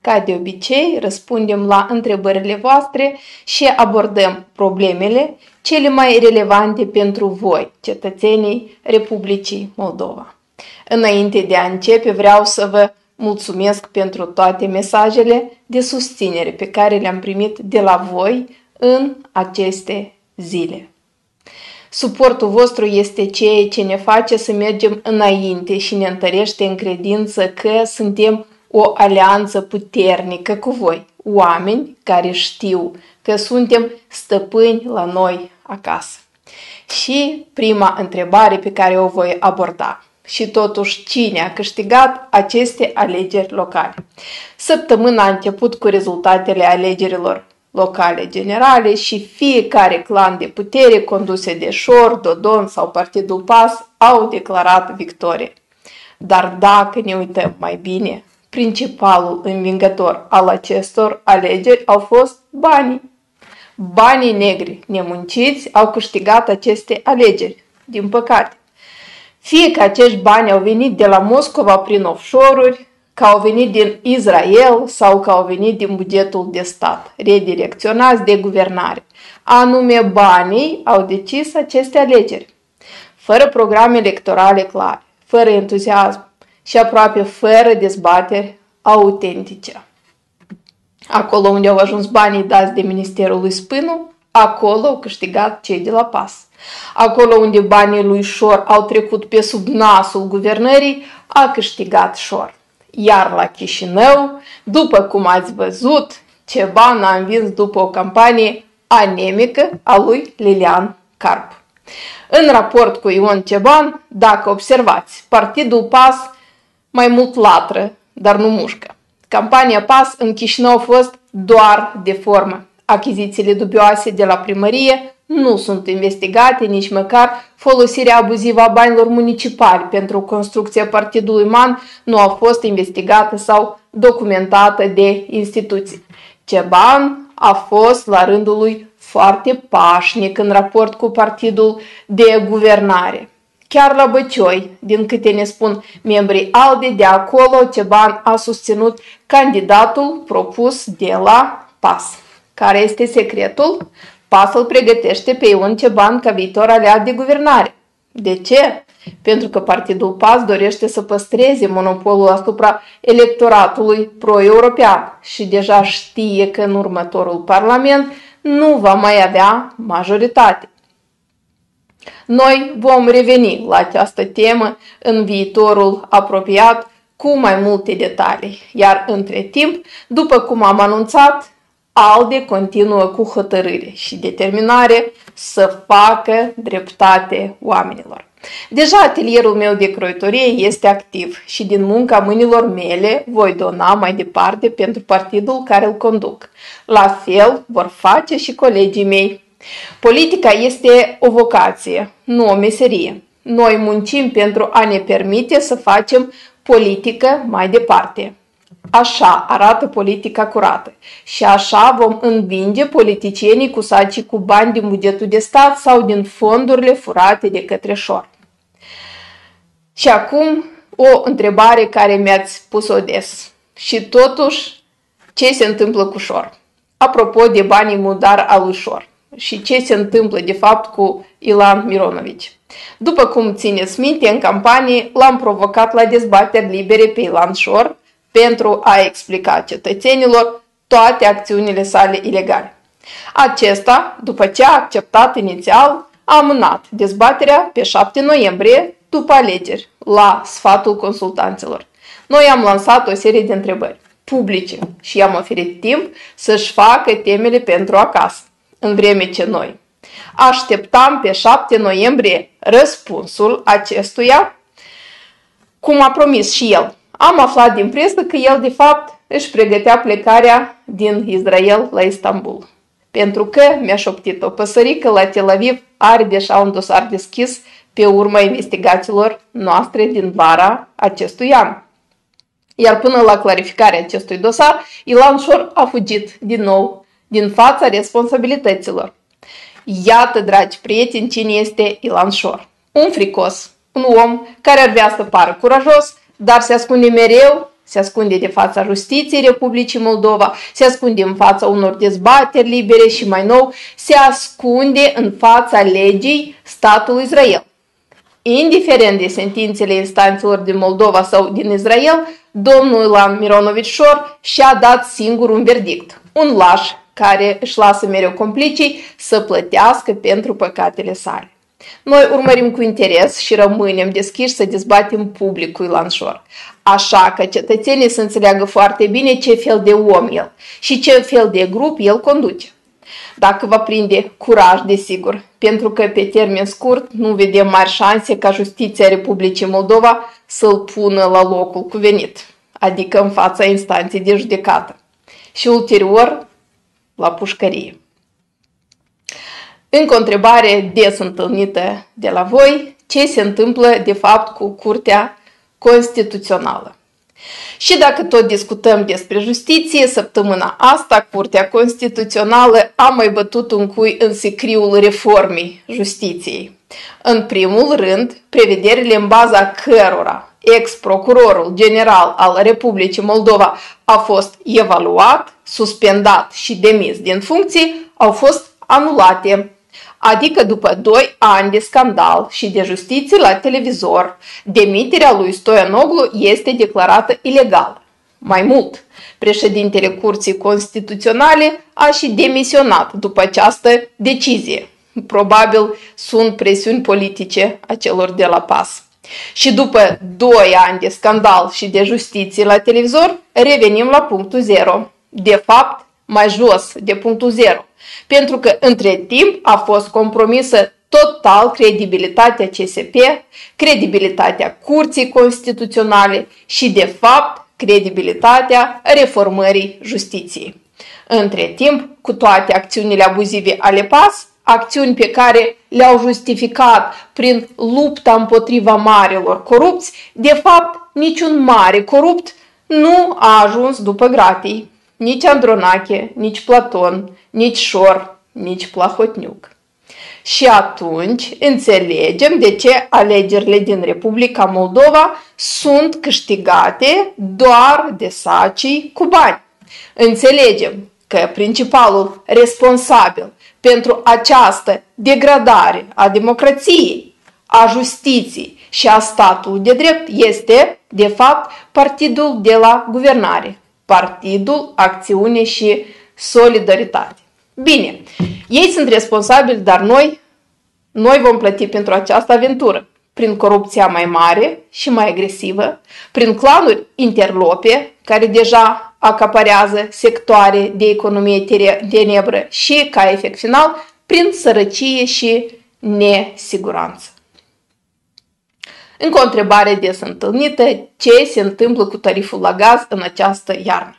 Ca de obicei, răspundem la întrebările voastre și abordăm problemele cele mai relevante pentru voi, cetățenii Republicii Moldova. Înainte de a începe, vreau să vă mulțumesc pentru toate mesajele de susținere pe care le-am primit de la voi în aceste zile. Suportul vostru este ceea ce ne face să mergem înainte și ne întărește în credință că suntem o alianță puternică cu voi, oameni care știu că suntem stăpâni la noi acasă. Și prima întrebare pe care o voi aborda. Și totuși, cine a câștigat aceste alegeri locale? Săptămâna a început cu rezultatele alegerilor locale generale și fiecare clan de putere conduse de Șor, Dodon sau Partidul PAS au declarat victorie. Dar dacă ne uităm mai bine, principalul învingător al acestor alegeri au fost banii. Banii negri nemunciți au câștigat aceste alegeri, din păcate. Fie că acești bani au venit de la Moscova prin offshore-uri, că au venit din Israel sau că au venit din bugetul de stat, redirecționați de guvernare. Anume banii au decis aceste alegeri. Fără programe electorale clare, fără entuziasm și aproape fără dezbateri autentice. Acolo unde au ajuns banii dați de Ministerul lui Spânu, acolo au câștigat cei de la PAS. Acolo unde banii lui Șor au trecut pe sub nasul guvernării, a câștigat Șor. Iar la Chișinău, după cum ați văzut, Ceban a învins după o campanie anemică a lui Lilian Carp. În raport cu Ion Ceban, dacă observați, Partidul PAS mai mult latră, dar nu mușcă. Campania PAS în Chișinău a fost doar de formă. Achizițiile dubioase de la primărie nu sunt investigate, nici măcar folosirea abuzivă a banilor municipali pentru construcția Partidului MAN nu a fost investigată sau documentată de instituții. Ceban a fost la rândul lui foarte pașnic în raport cu partidul de guvernare. Chiar la Băcioi, din câte ne spun membrii ALDE, de acolo Ceban a susținut candidatul propus de la PAS. Care este secretul? PAS îl pregătește pe Ion Ceban ca viitor aliat de guvernare. De ce? Pentru că Partidul PAS dorește să păstreze monopolul asupra electoratului pro-european și deja știe că în următorul parlament nu va mai avea majoritate. Noi vom reveni la această temă în viitorul apropiat cu mai multe detalii, iar între timp, după cum am anunțat, ALDE continuă cu hotărâre și determinare să facă dreptate oamenilor. Deja atelierul meu de croitorie este activ și din munca mâinilor mele voi dona mai departe pentru partidul care îl conduc. La fel vor face și colegii mei. Politica este o vocație, nu o meserie. Noi muncim pentru a ne permite să facem politică mai departe. Așa arată politica curată și așa vom învinge politicienii cu saci cu bani din bugetul de stat sau din fondurile furate de către Șor. Și acum o întrebare care mi-ați pus-o des. Și totuși, ce se întâmplă cu Șor? Apropo de banii murdari al lui Șor și ce se întâmplă de fapt cu Ilan Mironovici. După cum țineți minte, în campanie l-am provocat la dezbateri libere pe Ilan Șor pentru a explica cetățenilor toate acțiunile sale ilegale. Acesta, după ce a acceptat inițial, a amânat dezbaterea pe 7 noiembrie, după alegeri, la sfatul consultanților. Noi am lansat o serie de întrebări publice și i-am oferit timp să-și facă temele pentru acasă, în vreme ce noi așteptam pe 7 noiembrie răspunsul acestuia, cum a promis și el. Am aflat din presă că el, de fapt, își pregătea plecarea din Israel la Istanbul. Pentru că, mi-a șoptit o păsărică, la Tel Aviv are deja un dosar deschis pe urma investigațiilor noastre din vara acestui an. Iar până la clarificarea acestui dosar, Ilan Șor a fugit din nou din fața responsabilităților. Iată, dragi prieteni, cine este Ilan Șor. Un fricos, un om care ar vrea să pară curajos, dar se ascunde mereu se ascunde de fața justiției Republicii Moldova, se ascunde în fața unor dezbateri libere și mai nou se ascunde în fața legii statul Israel. Indiferent de sentințele instanțelor din Moldova sau din Israel, domnul Ilan Mironovici Șor și-a dat singur un verdict, un laș care își lasă mereu complicii să plătească pentru păcatele sale. Noi urmărim cu interes și rămânem deschiși să dezbatem public cu Ilan Șor, așa că cetățenii să înțeleagă foarte bine ce fel de om el și ce fel de grup el conduce. Dacă va prinde curaj, desigur, pentru că pe termen scurt nu vedem mari șanse ca justiția Republicii Moldova să-l pună la locul cuvenit, adică în fața instanței de judecată și ulterior la pușcărie. Încă o întrebare des întâlnită de la voi, ce se întâmplă de fapt cu Curtea Constituțională? Și dacă tot discutăm despre justiție, săptămâna asta Curtea Constituțională a mai bătut un cui în sicriul reformei justiției. În primul rând, prevederile în baza cărora ex-procurorul general al Republicii Moldova a fost evaluat, suspendat și demis din funcții au fost anulate. Adică după 2 ani de scandal și de justiție la televizor, demiterea lui Stoianoglu este declarată ilegală. Mai mult, președintele Curții Constituționale a și demisionat după această decizie. Probabil sunt presiuni politice a celor de la PAS. Și după 2 ani de scandal și de justiție la televizor, revenim la punctul 0. De fapt, mai jos de punctul 0. Pentru că între timp a fost compromisă total credibilitatea CSP, credibilitatea Curții Constituționale și, de fapt, credibilitatea reformării justiției. Între timp, cu toate acțiunile abuzive ale PAS, acțiuni pe care le-au justificat prin lupta împotriva marilor corupți, de fapt, niciun mare corupt nu a ajuns după gratii. Nici Andronache, nici Platon, nici Șor, nici Plahotniuc. Și atunci înțelegem de ce alegerile din Republica Moldova sunt câștigate doar de sacii cu bani. Înțelegem că principalul responsabil pentru această degradare a democrației, a justiției și a statului de drept este, de fapt, partidul de la guvernare. Partidul, Acțiune și Solidaritate. Bine, ei sunt responsabili, dar noi vom plăti pentru această aventură, prin corupția mai mare și mai agresivă, prin clanuri interlope, care deja acaparează sectoare de economie tenebră și, ca efect final, prin sărăcie și nesiguranță. Încă o întrebare des întâlnită, ce se întâmplă cu tariful la gaz în această iarnă?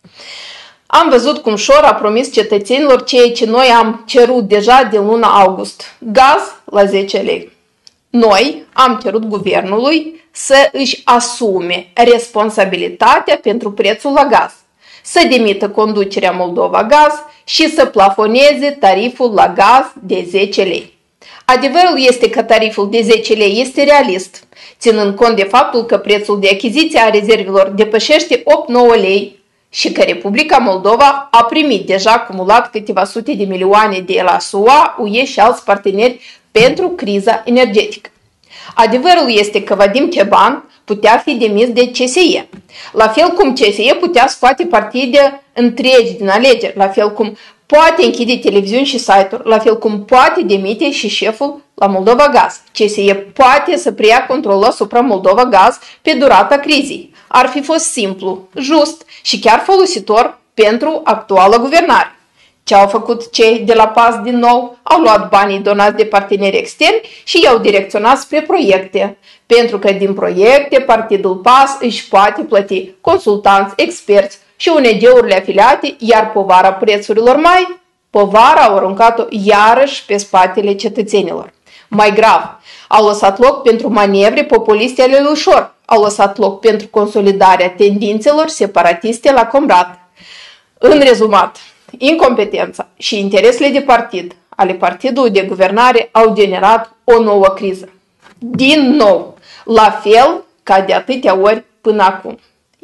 Am văzut cum Șor a promis cetățenilor ceea ce noi am cerut deja din luna august, gaz la 10 lei. Noi am cerut guvernului să își asume responsabilitatea pentru prețul la gaz, să demită conducerea Moldova Gaz și să plafoneze tariful la gaz de 10 lei. Adevărul este că tariful de 10 lei este realist, ținând cont de faptul că prețul de achiziție a rezervelor depășește 8-9 lei și că Republica Moldova a primit deja acumulat câteva sute de milioane de la SUA, UE și alți parteneri pentru criza energetică. Adevărul este că Vadim Ceban putea fi demis de CSE, la fel cum CSE putea scoate partide întregi din alegeri, la fel cum poate închide televiziuni și site-uri, la fel cum poate demite și șeful la Moldova Gaz. CSE poate să preia controlul asupra Moldova Gaz pe durata crizei. Ar fi fost simplu, just și chiar folositor pentru actuala guvernare. Ce au făcut cei de la PAS din nou? Au luat banii donați de parteneri externi și i-au direcționat spre proiecte. Pentru că din proiecte partidul PAS își poate plăti consultanți, experți și ONG-urile afiliate, iar povara prețurilor povara au aruncat-o iarăși pe spatele cetățenilor. Mai grav, au lăsat loc pentru manevre populiste ale lui Șor, au lăsat loc pentru consolidarea tendințelor separatiste la Comrat. În rezumat, incompetența și interesele de partid ale partidului de guvernare au generat o nouă criză. Din nou, la fel ca de atâtea ori până acum.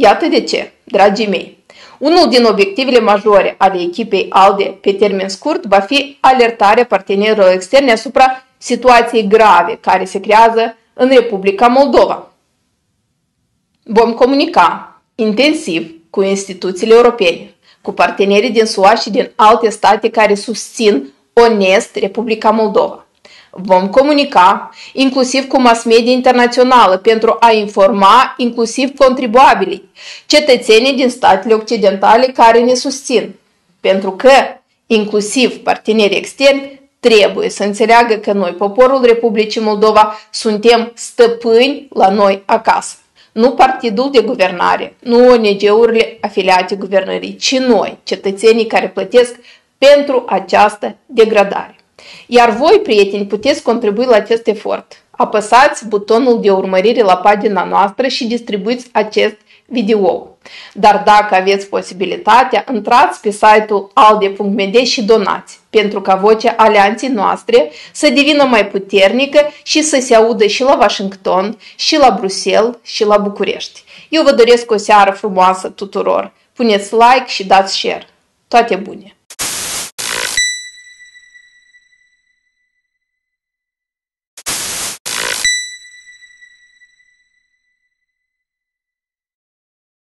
Iată de ce, dragii mei. Unul din obiectivele majore ale echipei ALDE pe termen scurt va fi alertarea partenerilor externi asupra situației grave care se creează în Republica Moldova. Vom comunica intensiv cu instituțiile europene, cu partenerii din SUA și din alte state care susțin onest Republica Moldova. Vom comunica inclusiv cu mass media internațională pentru a informa inclusiv contribuabilii, cetățenii din statele occidentale care ne susțin, pentru că inclusiv partenerii externi trebuie să înțeleagă că noi, poporul Republicii Moldova, suntem stăpâni la noi acasă. Nu partidul de guvernare, nu ONG-urile afiliate guvernării, ci noi, cetățenii care plătesc pentru această degradare. Iar voi, prieteni, puteți contribui la acest efort. Apăsați butonul de urmărire la pagina noastră și distribuiți acest video. Dar dacă aveți posibilitatea, intrați pe site-ul alde.md și donați, pentru ca vocea alianței noastre să devină mai puternică și să se audă și la Washington, și la Bruxelles, și la București. Eu vă doresc o seară frumoasă tuturor. Puneți like și dați share. Toate bune!